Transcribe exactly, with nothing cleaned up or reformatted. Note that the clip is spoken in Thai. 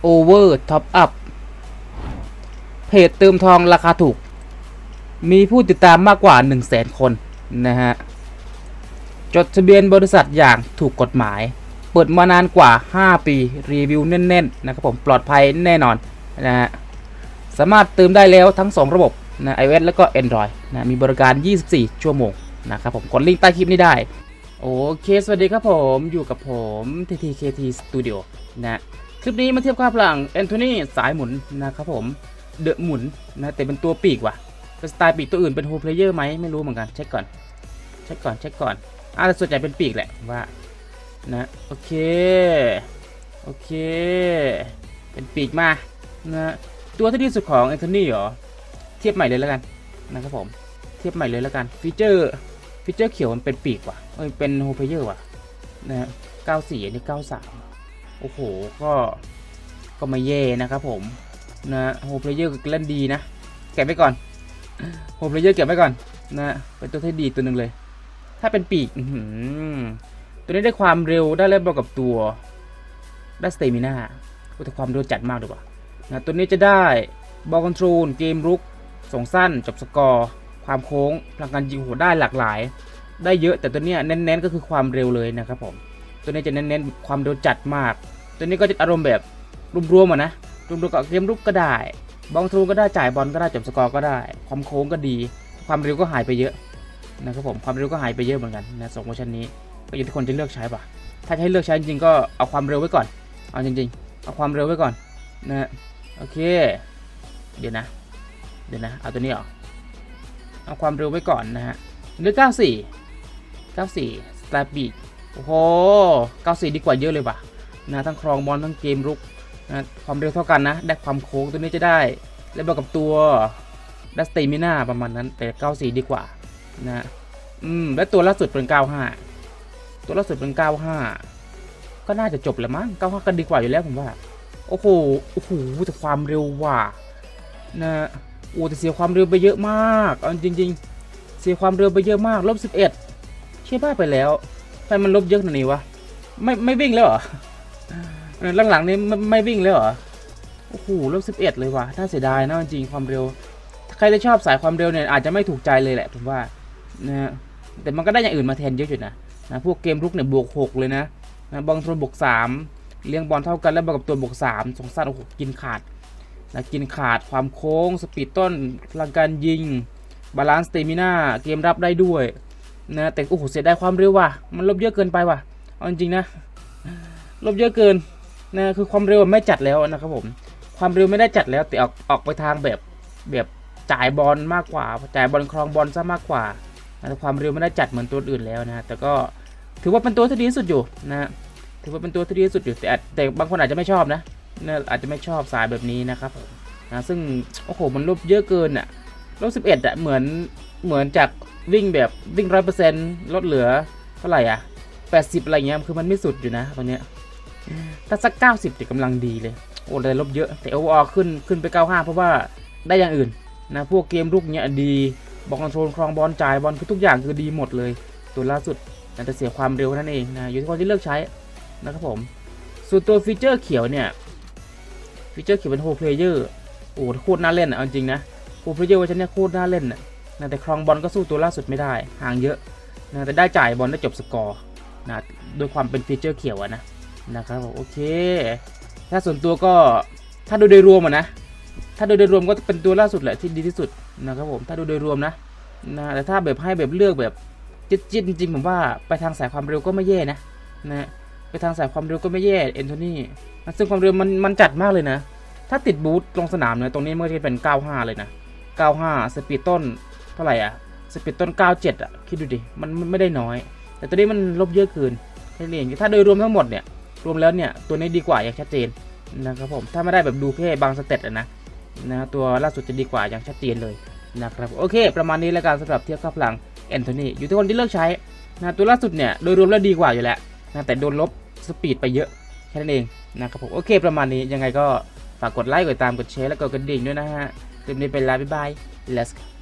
Over Top Up เพจเติมทองราคาถูกมีผู้ติดตามมากกว่า หนึ่งแสน คนนะฮะจดทะเบียนบริษัทอย่างถูกกฎหมายเปิดมานานกว่าห้าปีรีวิวแน่นๆนะครับผมปลอดภัยแน่นอนนะฮะสามารถเติมได้แล้วทั้งสองระบบนะ iOS แล้วก็ Android นะมีบริการยี่สิบสี่ชั่วโมงนะครับผมกดลิงก์ใต้คลิปนี้ได้โอเคสวัสดีครับผมอยู่กับผม ที ที เค ที Studio นะคลิปนี้มาเทียบค่าพลังแอนโทนีสายหมุนนะครับผมเดอะหมุนนะแต่เป็นตัวปีกว่ะเป็นสไตล์ปีกตัวอื่นเป็นโฮเพลเยอร์ไหมไม่รู้เหมือนกันเช็คก่อนเช็คก่อนเช็คก่อนอ่าแต่ส่วนใหญ่เป็นปีกแหละว่านะโอเคโอเคเป็นปีกมานะตัวที่ดีสุดของแอนโทนีเหรอเทียบใหม่เลยแล้วกันนะครับผมเทียบใหม่เลยแล้วกันฟีเจอร์ฟีเจอร์เขียวมันเป็นปีกว่ะเอ้ยเป็นโฮเพลเยอร์ว่ะนะเก้าสี่อันนี้เก้าสามโอ้โหก็ก็ไม่เย่นะครับผมนะโฮเพลเยอร์เล่นดีนะเก็บไว้ก่อนโฮเพลเยอร์เก็บไว้ก่อนนะเป็นตัวที่ดีตัวหนึ่งเลยถ้าเป็นปีกตัวนี้ได้ความเร็วได้เลเวลกับตัวได้สเตมิน่าแต่ความเร็วจัดมากดีกว่านะตัวนี้จะได้บอลคอนโทรลเกมรุกส่งสั้นจบสกอร์ความโค้งพลังการยิงโหได้หลากหลายได้เยอะแต่ตัวนี้เน้นๆก็คือความเร็วเลยนะครับผมตัวนี้จะเน้นๆความเร็วจัดมากตัวนี้ก็จะอารมณ์แบบรวมๆอ่ะนะรวมๆกับเกมรุกก็ได้บอลคอนโทรลก็ได้จ่ายบอลก็ได้จบสกอร์ก็ได้ความโค้งก็ดีความเร็วก็หายไปเยอะนะครับผมความเร็วก็หายไปเยอะเหมือนกันนะสองเวอร์ชันนี้ก็อยู่ที่คนจะเลือกใช้ป่ะถ้าจะให้เลือกใช้จริงๆก็เอาความเร็วไว้ก่อนเอาจริงๆเอาความเร็วไว้ก่อนนะโอเคเดี๋ยวนะเดี๋ยวนะเอาตัวนี้ออกเอาความเร็วไว้ก่อนนะฮะเลือกเก้าสี่ เก้าสี่สไตล์บีกโอ้โหเก้าสี่ดีกว่าเยอะเลยว่ะนะทั้งครองบอลทั้งเกมรุกนะความเร็วเท่ากันนะได้ความโค้งตัวนี้จะได้และบวกกับตัวดัสเตมิน่าประมาณนั้นแต่เก้าสี่ดีกว่านะอืมและตัวล่าสุดเป็นเก้าห้าตัวล่าสุดเป็นเก้าห้าก็น่าจะจบแล้วมั้งเก้าห้าก็ดีกว่าอยู่แล้วผมว่าโอ้โหโอ้โหแต่ความเร็วว่ะนะโอ้แต่เสียความเร็วไปเยอะมากเอาจริงๆเสียความเร็วไปเยอะมากลบสิบเอ็ดเชี่ยบ้าไปแล้วทำไมมันลบเยอะขนาดนี้วะไม่ไม่วิ่งแล้วเหรอหลังๆนี้ไม่ไม่วิ่งแล้วเหรอโอ้โหลบสิบเอ็ดเลยว่ะน่าเสียดายนะจริงความเร็วใครที่ชอบสายความเร็วเนี่ยอาจจะไม่ถูกใจเลยแหละผมว่านะแต่มันก็ได้อย่างอื่นมาแทนเยอะอยู่นะนะพวกเกมรุกเนี่ยบวกหกเลยนะนะบอลโทรบวกสามเลี้ยงบอลเท่ากันแล้วบวกกับตัวบวกสามสองสั้นโอ้โหกินขาดนะกินขาดความโค้งสปีดต้นพลังการยิงบาลานซ์สเตมิน่าเกมรับได้ด้วยนะแต่โอ้โหเสียดายความเร็วว่ะมันลบเยอะเกินไปว่ะเอาจริงๆนะลบเยอะเกินนะคือความเร็วไม่จัดแล้วนะครับผมความเร็วไม่ได้จัดแล้วแต่ออกออกไปทางแบบแบบจ่ายบอลมากกว่าจ่ายบอลครองบอลซะมากกว่าแต่ความเร็วไม่ได้จัดเหมือนตัวอื่นแล้วนะแต่ก็ถือว่าเป็นตัวที่ดีที่สุดอยู่นะถือว่าเป็นตัวที่ดีที่สุดอยู่แต่แต่บางคนอาจจะไม่ชอบนะนะอาจจะไม่ชอบสายแบบนี้นะครับผมนะซึ่งโอ้โหมันลบเยอะเกินอ่ะลบสิบเอ็ดอ่ะเหมือนเหมือนจากวิ่งแบบวิ่งร้อยเปอร์เซ็นต์ลดเหลือเท่าไหร่อ่ะแปดสิบอะไรเงี้ยคือมันไม่สุดอยู่นะตรงเนี้ยถ้าสักเก้าสิบจะกำลังดีเลยโอ้แต่ลบเยอะแต่โอเวอร์ออลขึ้นขึ้นไปเก้าห้าเพราะว่าได้อย่างอื่นนะพวกเกมลุกเนี้ยดีบอลคอนโทรลครองบอลจ่ายบอลคือทุกอย่างคือดีหมดเลยตัวล่าสุดแต่เสียความเร็วนั่นเองนะอยู่ที่คนที่เลือกใช้นะครับผมส่วนตัวฟีเจอร์เขียวเนี่ยฟีเจอร์เขียวเป็นโฮเพลเยอร์โอ้โคตรน่าเล่นอ่ะจริงนะโฮเพลเยอร์ว่าฉันเนี่ยโคตรน่าเล่นอ่ะนะแต่ครองบอลก็สู้ตัวล่าสุดไม่ได้ห่างเยอะนะแต่ได้จ่ายบอลได้จบสกอร์นะโดยความเป็นฟีเจอร์เขียวนะนะครับโอเคถ้าส่วนตัวก็ถ้าดูโดยรวมอ่ะนะถ้าดูโดยรวมก็เป็นตัวล่าสุดแหละที่ดีที่สุดนะครับผมถ้าดูโดยรวมนะนะแต่ถ้าแบบให้แบบเลือกแบบจิ๊ดๆจริงๆผมว่าไปทางสายความเร็วก็ไม่แย่นะนะไปทางสายความเร็วก็ไม่แย่แอนโทนีซึ่งความเร็วมันมันจัดมากเลยนะถ้าติดบูทลงสนามเนี่ยตรงนี้มันจะเป็นเก้าห้าเลยนะเก้าห้าสปีดต้นเท่าไหร่อ่ะสปีดต้นเก้าเจ็ดอ่ะคิดดูดิมันไม่ได้น้อยแต่ตัวนี้มันลบเยอะเกินแค่นี้เองถ้าโดยรวมทั้งหมดเนี่ยรวมแล้วเนี่ยตัวนี้ดีกว่าอย่างชัดเจนนะครับผมถ้าไม่ได้แบบดูแค่บางสเต็ปนะนะตัวล่าสุดจะดีกว่าอย่างชัดเจนเลยนะครับโอเคประมาณนี้แล้วกันสำหรับเทียบค่าพลังแอนโทนีอยู่ที่คนที่เลือกใช้นะตัวล่าสุดเนี่ยโดยรวมแล้วดีกว่าอยู่แล้วนะแต่โดนลบสปีดไปเยอะแค่นั้นเองนะครับผมโอเคประมาณนี้ยังไงก็ฝากกดไลค์กดตามกดแชร์และกดกระดิ่งด้วยนะฮะคลิปนี้ไปแล้วบ๊ายบาย let's go